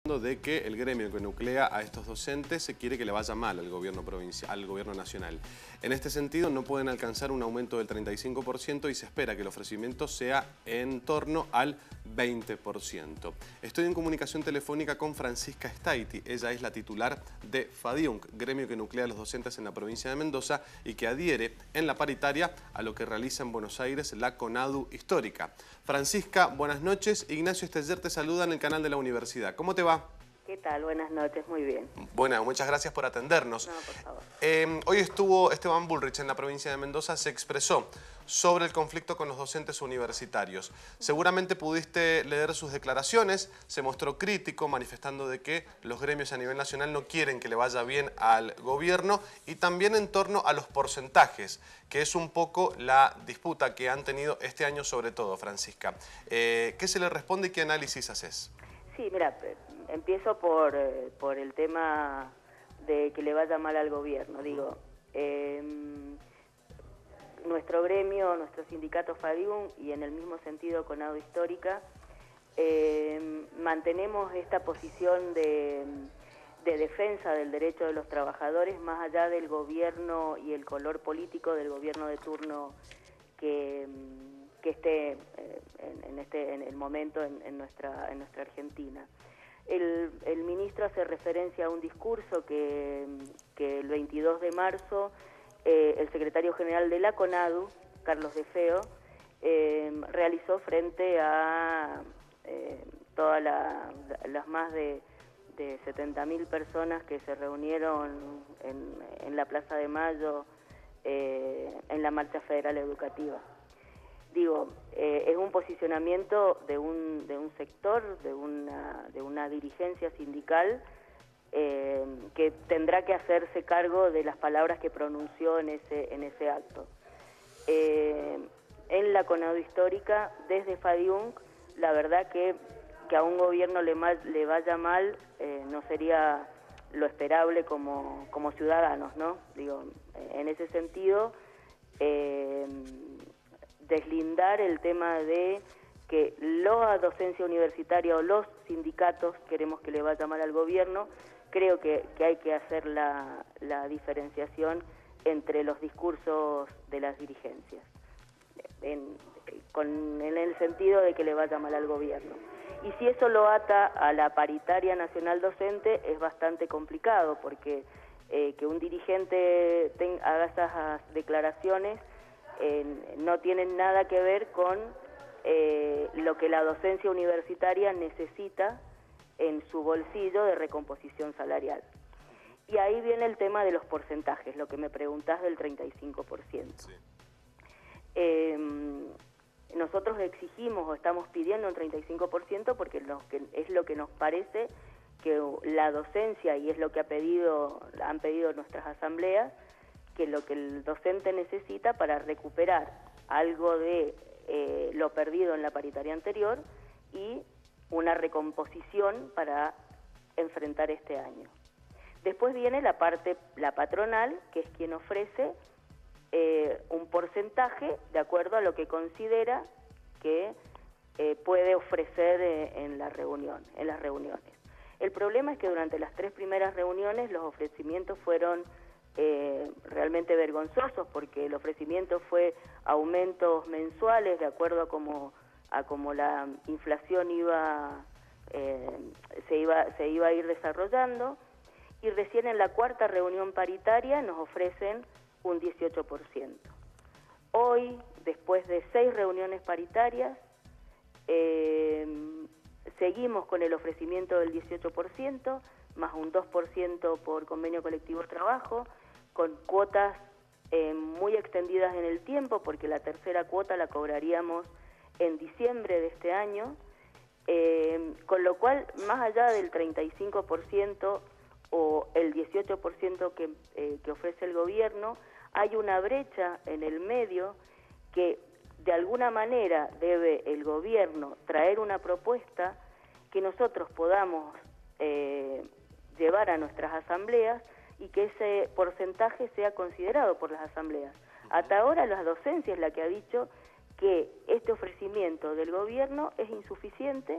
De que el gremio que nuclea a estos docentes se quiere que le vaya mal al gobierno provincial, al gobierno nacional. En este sentido, no pueden alcanzar un aumento del 35% y se espera que el ofrecimiento sea en torno al 20%. Estoy en comunicación telefónica con Francisca Staiti. Ella es la titular de FADIUNC, gremio que nuclea a los docentes en la provincia de Mendoza y que adhiere en la paritaria a lo que realiza en Buenos Aires la CONADU histórica. Francisca, buenas noches. Ignacio Esteller te saluda en el canal de la universidad. ¿Cómo te va? ¿Qué tal? Buenas noches, muy bien. Bueno, muchas gracias por atendernos. No, por favor. Hoy estuvo Esteban Bullrich en la provincia de Mendoza, se expresó sobre el conflicto con los docentes universitarios. Seguramente pudiste leer sus declaraciones, se mostró crítico, manifestando de que los gremios a nivel nacional no quieren que le vaya bien al gobierno y también en torno a los porcentajes, que es un poco la disputa que han tenido este año sobre todo, Francisca. ¿Qué se le responde y qué análisis haces? Sí, mira, empiezo por el tema de que le vaya mal al gobierno. Digo, nuestro gremio, nuestro sindicato FADIUNC y en el mismo sentido CONADU histórica, mantenemos esta posición de defensa del derecho de los trabajadores más allá del gobierno y el color político del gobierno de turno que esté en el momento en nuestra Argentina. El ministro hace referencia a un discurso que el 22 de marzo el secretario general de la CONADU, Carlos De Feo, realizó frente a todas las más de 70.000 personas que se reunieron en la Plaza de Mayo en la Marcha Federal Educativa. Digo, es un posicionamiento de un sector, de una dirigencia sindical que tendrá que hacerse cargo de las palabras que pronunció en ese acto. En la CONADU histórica, desde FADIUNC, la verdad que a un gobierno le vaya mal no sería lo esperable como ciudadanos, ¿no? Digo, en ese sentido, deslindar el tema de que la docencia universitaria o los sindicatos queremos que le vaya mal al gobierno. Creo que hay que hacer la diferenciación entre los discursos de las dirigencias, en el sentido de que le vaya mal al gobierno. Y si eso lo ata a la paritaria nacional docente es bastante complicado, porque que un dirigente haga esas declaraciones no tienen nada que ver con lo que la docencia universitaria necesita en su bolsillo de recomposición salarial. Y ahí viene el tema de los porcentajes, lo que me preguntás del 35%. Sí. Nosotros exigimos o estamos pidiendo un 35% porque es lo que nos parece que la docencia, y es lo que han pedido nuestras asambleas, que lo que el docente necesita para recuperar algo de lo perdido en la paritaria anterior y una recomposición para enfrentar este año. Después viene la patronal, que es quien ofrece un porcentaje de acuerdo a lo que considera que puede ofrecer en las reuniones. El problema es que durante las 3 primeras reuniones los ofrecimientos fueron realmente vergonzosos, porque el ofrecimiento fue aumentos mensuales de acuerdo a como la inflación se iba a ir desarrollando, y recién en la 4ª reunión paritaria nos ofrecen un 18%. Hoy, después de 6 reuniones paritarias, seguimos con el ofrecimiento del 18%, más un 2% por convenio colectivo de trabajo, con cuotas muy extendidas en el tiempo, porque la 3ª cuota la cobraríamos en diciembre de este año, con lo cual, más allá del 35% o el 18% que ofrece el gobierno, hay una brecha en el medio que de alguna manera debe el gobierno traer una propuesta que nosotros podamos llevar a nuestras asambleas y que ese porcentaje sea considerado por las asambleas. Hasta ahora la docencia es la que ha dicho que este ofrecimiento del gobierno es insuficiente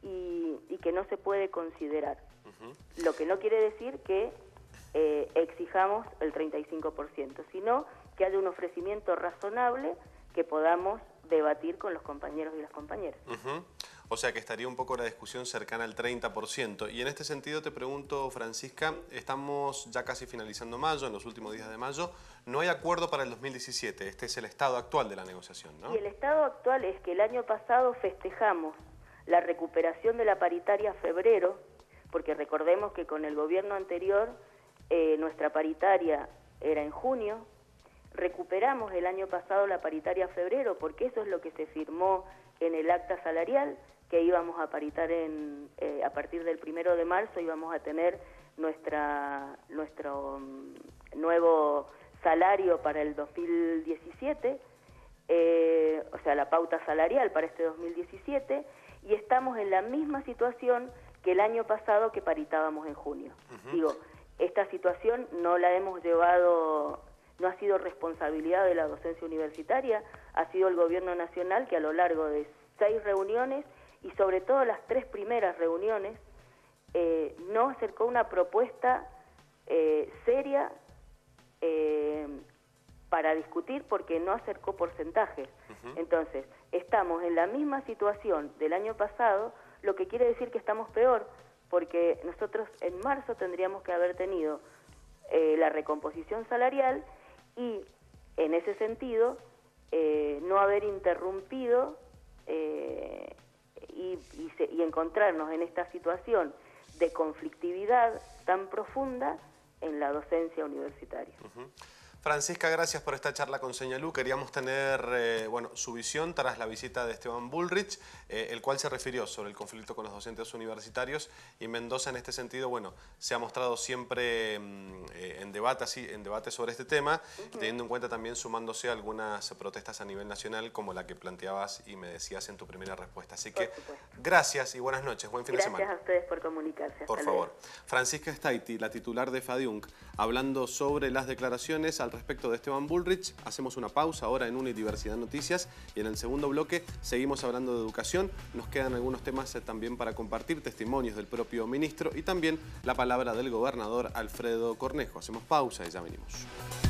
y que no se puede considerar. Lo que no quiere decir que exijamos el 35%, sino que haya un ofrecimiento razonable que podamos debatir con los compañeros y las compañeras. O sea que estaría un poco la discusión cercana al 30%. Y en este sentido te pregunto, Francisca, estamos ya casi finalizando mayo, en los últimos días de mayo, no hay acuerdo para el 2017, este es el estado actual de la negociación, ¿no? Y el estado actual es que el año pasado festejamos la recuperación de la paritaria febrero, porque recordemos que con el gobierno anterior nuestra paritaria era en junio. Recuperamos el año pasado la paritaria febrero porque eso es lo que se firmó en el acta salarial, que íbamos a paritar a partir del 1 de marzo, íbamos a tener nuestro nuevo salario para el 2017, o sea, la pauta salarial para este 2017, y estamos en la misma situación que el año pasado que paritábamos en junio. Digo, esta situación no la hemos llevado, no ha sido responsabilidad de la docencia universitaria, ha sido el gobierno nacional que a lo largo de 6 reuniones y sobre todo las 3 primeras reuniones no acercó una propuesta seria para discutir porque no acercó porcentajes. Entonces, estamos en la misma situación del año pasado, lo que quiere decir que estamos peor, porque nosotros en marzo tendríamos que haber tenido la recomposición salarial y, en ese sentido, no haber interrumpido y encontrarnos en esta situación de conflictividad tan profunda en la docencia universitaria. Francisca, gracias por esta charla con Señalú. Queríamos tener su visión tras la visita de Esteban Bullrich, el cual se refirió sobre el conflicto con los docentes universitarios, y Mendoza en este sentido, se ha mostrado siempre en debate sobre este tema, teniendo en cuenta también sumándose a algunas protestas a nivel nacional, como la que planteabas y me decías en tu primera respuesta. Así que gracias y buenas noches, buen fin de semana. Gracias a ustedes por comunicarse. Por favor. Francisca Staiti, la titular de FADIUNC, hablando sobre las declaraciones al respecto de Esteban Bullrich. Hacemos una pausa ahora en Unidiversidad Noticias y en el segundo bloque seguimos hablando de educación. Nos quedan algunos temas también para compartir, testimonios del propio ministro y también la palabra del gobernador Alfredo Cornejo. Hacemos pausa y ya venimos.